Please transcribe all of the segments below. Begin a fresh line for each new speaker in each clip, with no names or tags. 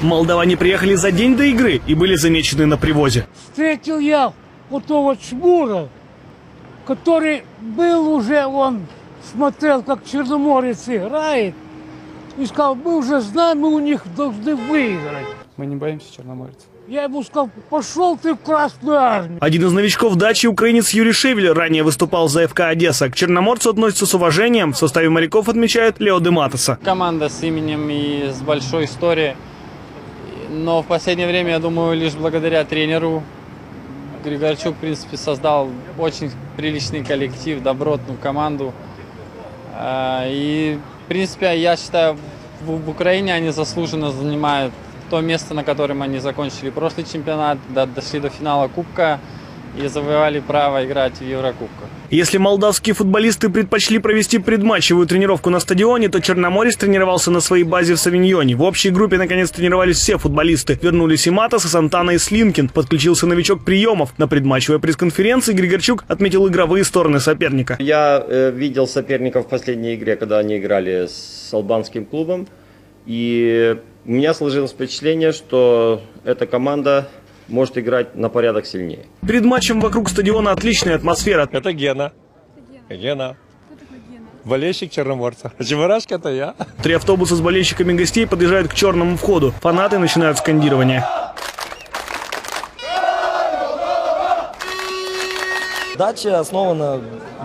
Молдаване приехали за день до игры и были замечены на привозе.
Встретил я вот того Чмура, который был уже, он смотрел, как Черноморец играет, и сказал, мы уже знаем, мы у них должны выиграть.
Мы не боимся черноморцев.
Я ему сказал, пошел ты в Красную Армию.
Один из новичков Дачи, украинец Юрий Шевель, ранее выступал за ФК Одесса. К черноморцу относятся с уважением. В составе моряков отмечает Лео де Матоса.
Команда с именем и с большой историей. Но в последнее время, я думаю, лишь благодаря тренеру Григорчук, в принципе, создал очень приличный коллектив, добротную команду. И, в принципе, я считаю, в Украине они заслуженно занимают то место, на котором они закончили прошлый чемпионат, дошли до финала Кубка и завоевали право играть в Еврокубках.
Если молдавские футболисты предпочли провести предматчевую тренировку на стадионе, то Черноморец тренировался на своей базе в Савиньоне. В общей группе наконец тренировались все футболисты. Вернулись и Матос, и Сантана, и Слинкин. Подключился новичок Приемов. На предматчевой пресс-конференции Григорчук отметил игровые стороны соперника.
Я видел соперников в последней игре, когда они играли с албанским клубом. И у меня сложилось впечатление, что эта команда может играть на порядок сильнее.
Перед матчем вокруг стадиона отличная атмосфера.
Это Гена. Гена. Болельщик Черноморца. Чебурашка — это я.
3 автобуса с болельщиками гостей подъезжают к черному входу. Фанаты начинают скандирование.
Дача основана в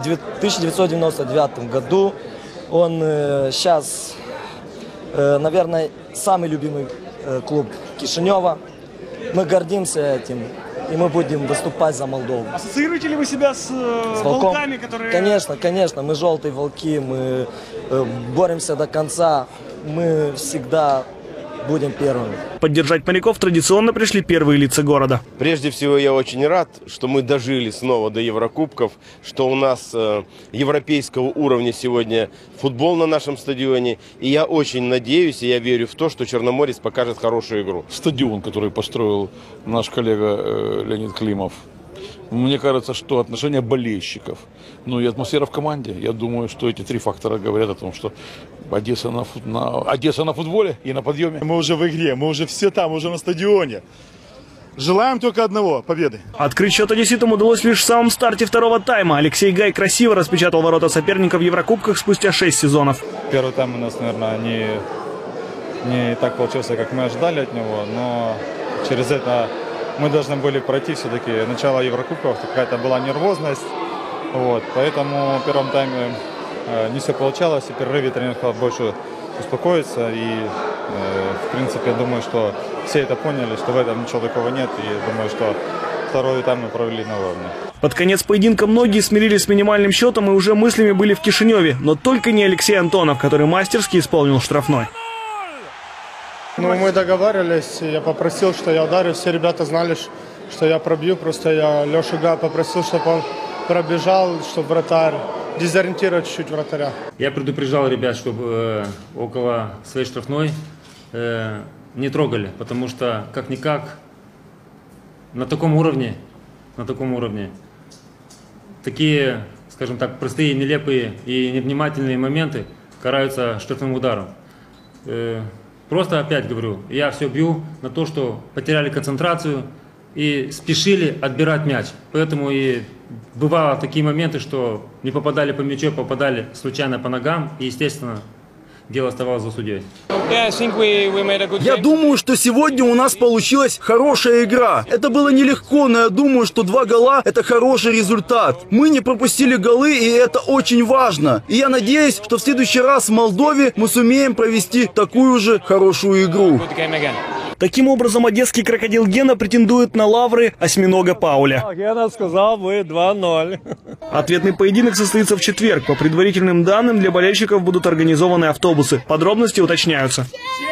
1999 году. Он сейчас, наверное, самый любимый клуб Кишинева. Мы гордимся этим, и мы будем выступать за Молдову.
Ассоциируете ли вы себя с волками, которые...
Конечно, конечно. Мы желтые волки, мы боремся до конца. Мы всегда будем первыми.
Поддержать моряков традиционно пришли первые лица города.
Прежде всего, я очень рад, что мы дожили снова до Еврокубков, что у нас европейского уровня сегодня футбол на нашем стадионе. И я очень надеюсь, и я верю в то, что Черноморец покажет хорошую игру.
Стадион, который построил наш коллега Леонид Климов. Мне кажется, что отношение болельщиков, ну и атмосфера в команде. Я думаю, что эти 3 фактора говорят о том, что Одесса на футболе и на подъеме.
Мы уже в игре, мы уже все там, уже на стадионе. Желаем только одного – победы.
Открыть счет одесситам удалось лишь в самом старте второго тайма. Алексей Гай красиво распечатал ворота соперника в Еврокубках спустя 6 сезонов.
Первый тайм у нас, наверное, не так получился, как мы ожидали от него, но через это мы должны были пройти все-таки. Начало Еврокубков, какая-то была нервозность, вот, поэтому в первом тайме не все получалось, и в перерыве тренер хотел больше успокоиться, и в принципе, я думаю, что все это поняли, что в этом ничего такого нет, и думаю, что второй тайм мы провели на уровне.
Под конец поединка многие смирились с минимальным счетом и уже мыслями были в Кишиневе, но только не Алексей Антонов, который мастерски исполнил штрафной.
Ну, мы договаривались, я попросил, что я ударю, все ребята знали, что я пробью, просто я Лешу Га попросил, чтобы он пробежал, чтобы вратарь, дезориентировать чуть-чуть вратаря.
Я предупреждал ребят, чтобы около своей штрафной не трогали, потому что как-никак на таком уровне такие, скажем так, простые, нелепые и невнимательные моменты караются штрафным ударом. Просто опять говорю, я все бью на то, что потеряли концентрацию и спешили отбирать мяч. Поэтому и бывало такие моменты, что не попадали по мячу, попадали случайно по ногам. И, естественно, дело оставалось за судьей.
Я думаю, что сегодня у нас получилась хорошая игра. Это было нелегко, но я думаю, что 2 гола – это хороший результат. Мы не пропустили голы, и это очень важно. И я надеюсь, что в следующий раз в Молдове мы сумеем провести такую же хорошую игру.
Таким образом, одесский крокодил Гена претендует на лавры осьминога Пауля.
Гена сказал, вы 2-0.
Ответный поединок состоится в четверг. По предварительным данным, для болельщиков будут организованы автобусы. Подробности уточняются.